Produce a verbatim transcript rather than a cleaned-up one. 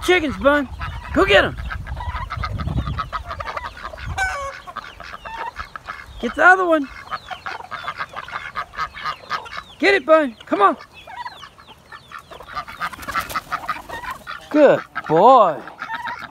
chickens, Bun. Go get them. Get the other one. Get it, Bun. Come on. Good boy.